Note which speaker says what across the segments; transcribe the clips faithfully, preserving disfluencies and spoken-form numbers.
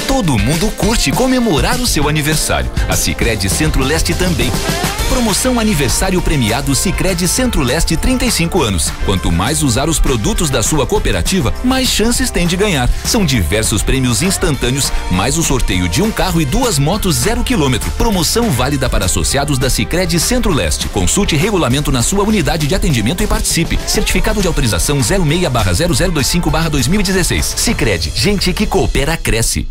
Speaker 1: Todo mundo curte comemorar o seu aniversário. A Sicredi Centro-Leste também. Promoção Aniversário Premiado Sicredi Centro-Leste trinta e cinco anos. Quanto mais usar os produtos da sua cooperativa, mais chances tem de ganhar. São diversos prêmios instantâneos, mais o sorteio de um carro e duas motos zero quilômetro. Promoção válida para associados da Sicredi Centro-Leste. Consulte regulamento na sua unidade de atendimento e participe. Certificado de autorização zero seis barra zero zero dois cinco barra dois mil e dezesseis. Sicredi, gente que coopera cresce.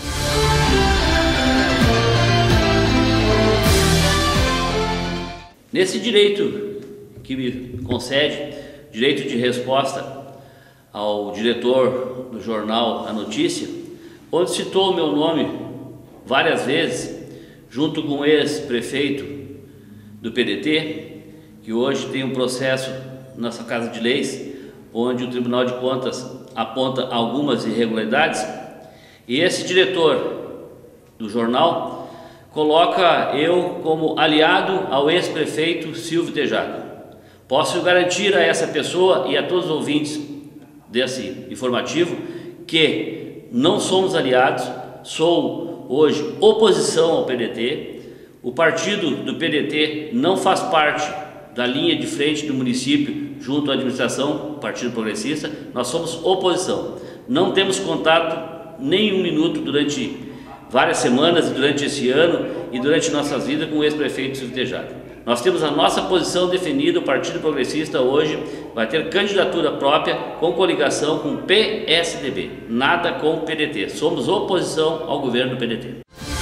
Speaker 2: Nesse direito que me concede, direito de resposta ao diretor do jornal A Notícia, onde citou o meu nome várias vezes, junto com o ex-prefeito do P D T, que hoje tem um processo na nossa Casa de Leis, onde o Tribunal de Contas aponta algumas irregularidades, e esse diretor do jornal coloca eu como aliado ao ex-prefeito Silvio Tejada. Posso garantir a essa pessoa e a todos os ouvintes desse informativo que não somos aliados, sou hoje oposição ao P D T, o partido do P D T não faz parte da linha de frente do município junto à administração, Partido Progressista, nós somos oposição. Não temos contato nem um minuto durante várias semanas, durante esse ano e durante nossas vidas com o ex-prefeito Silvio Tejada. Nós temos a nossa posição definida, o Partido Progressista hoje vai ter candidatura própria com coligação com o P S D B, nada com o P D T. Somos oposição ao governo do P D T.